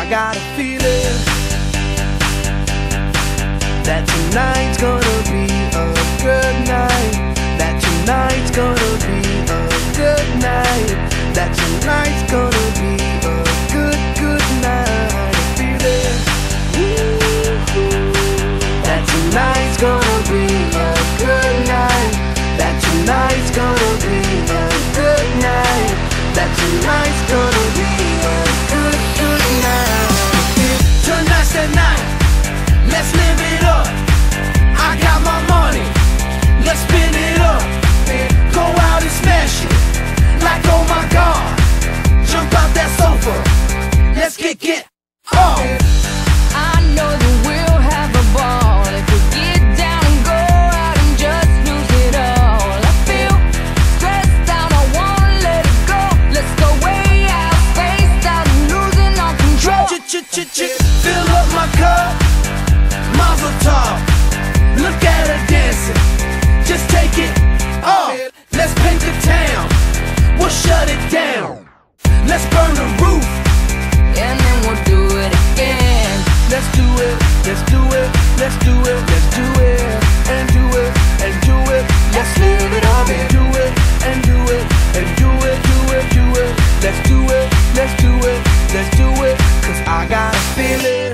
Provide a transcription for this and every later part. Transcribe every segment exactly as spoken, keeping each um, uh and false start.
got a feeling that tonight's gonna be a good night. That tonight's gonna be a good night. That tonight's gonna be a good, good night. A feeling that tonight's gonna be a good night. That tonight's gonna be a good night. That tonight's gonna be a good, good night. Tonight's the night, let's live it up. I got my money, let's spin it up. Go out and smash it, like oh my God. Jump out that sofa, let's kick it off. I know that we'll have a ball if we get down and go out and just lose it all. I feel stressed out, I wanna let it go. Let's go way out, spaced out and losing all control. Ch-ch-ch-ch, fill up my cup, Mazel tov. Look at her dancing, just take it off. Let's paint the town, we'll shut it down. Let's burn the roof, and then we'll do it again. let's do it, let's do it, let's do it, let's do it, and do it, and do it. Let's live it up and do it, and do it, and do it, do it, do it. Let's do it, let's do it, let's do it. Cause I got a feeling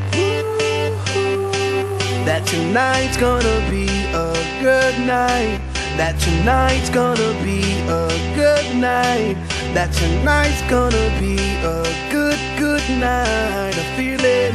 that tonight's gonna be a good night. That tonight's gonna be a good night. That tonight's gonna be a good, good night. A feeling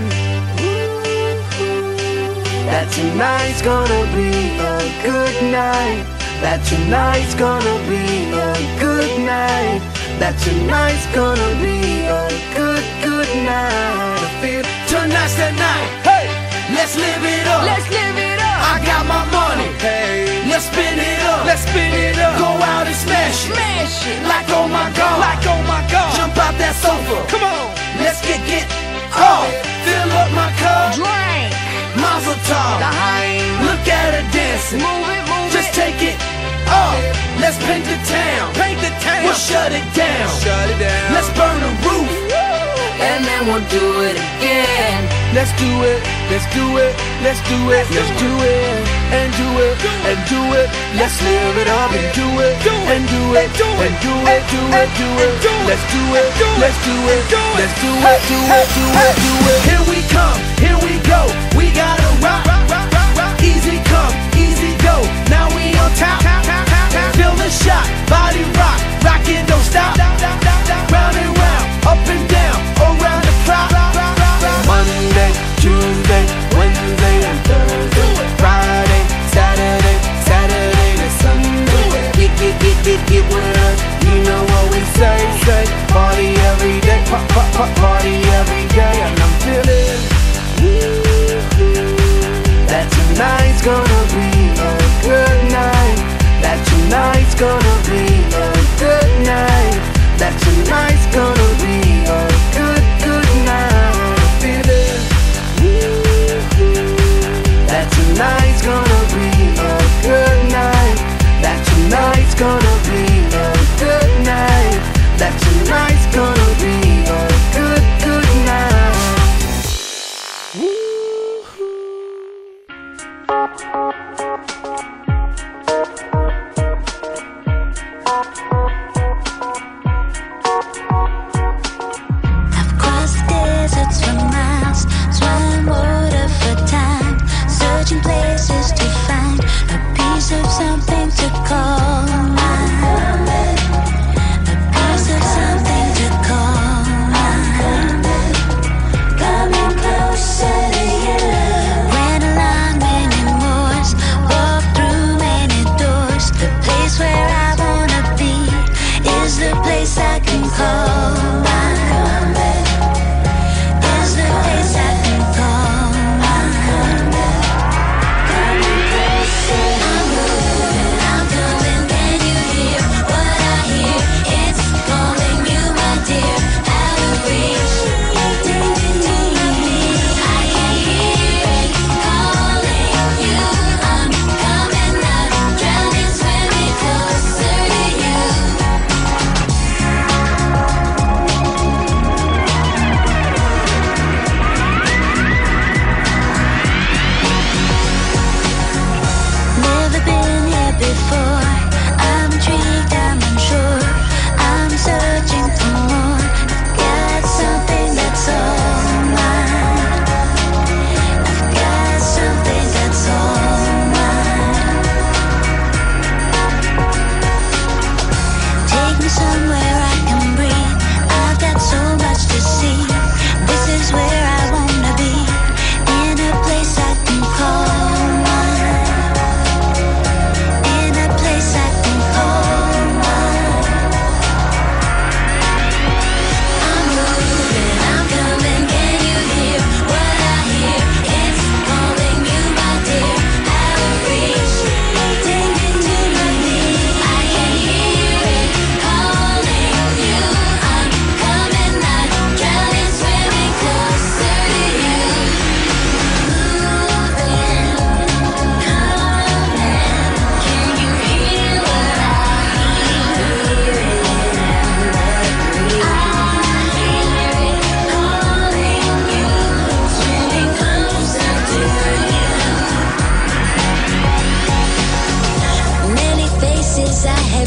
that tonight's gonna be a good night. That tonight's gonna be a good night. That tonight's gonna be a good, good night. I feel tonight's the night. Hey, let's live it up. Let's live it up. I got my money. Hey, let's spin it up. Let's spin it up. Go out and smash it. Smash it. Like oh my God. Like oh my God. Jump out that sofa. Come on. Let's get it off. Fill up my cup. Drink. Mazel tov. Daheim. Look at her dancing. Move it, move Just it. take it off. Let's paint the town. Paint the town. We'll shut it down. Shut it down. Let's burn the roof. and then we'll do it again. Let's do it, let's do it, let's do it, let's do it, and do it, and do it. Let's live it up and do it, and do it, and do it, do it, do it. Let's do it, let's do it, let's do it, do it, do it, do it. Here we come, here we go. We gotta rock, easy come, easy go. Now we on top, feel the shot, body rock, rockin' don't stop. Round and round, up and down, around the clock. Monday, Tuesday, Wednesday, and Thursday, Friday, Saturday, Saturday to Sunday. Get, get, get, get, get with us. You know what we say, say. Party every day, pop, pop, pop, party every day. And I'm feeling that tonight's gonna be a good night. That tonight's gonna be a good night. That tonight's gonna be a good, good night. I'm feeling that tonight's gonna be a good night. That tonight's gonna be a good night. That tonight's gonna be a good, good night. I've crossed deserts for miles, swam water for time, searching places to find a piece of something to call mine. A piece of something to call mine. Coming closer to you. Ran along many moors, walked through many doors. The place where I wanna be is the place I can call mine. Is the place I can call mine. Coming closer. I'm moving, I'm coming.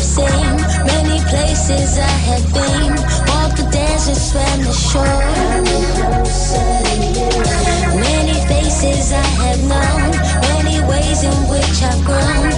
same. Many places I have been, walked the deserts, swam the shore. Many faces I have known, many ways in which I've grown.